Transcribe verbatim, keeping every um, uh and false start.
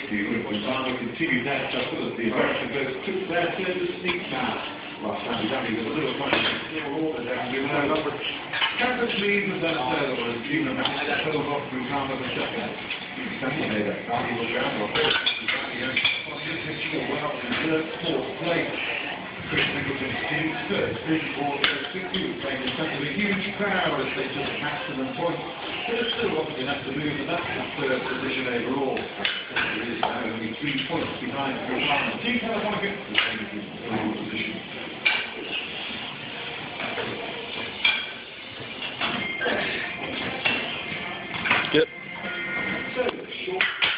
the Uruguay final continued their shuffle as the American goes took their turn to sneak now. Last time Danny was a little funny, they were all down to number. Campus lead was then third, or as even a match that held off through Karma the second. Second made that Danny was down, or fourth. Danny has positive well in third, fourth place. Chris Nicholson, Steve third, three, four, six, two, playing in front of a huge crowd as they took maximum points. But it's still wasn't enough to move, and that's the third position overall. It is now only three points behind Karma. Team Telefonica, the same position.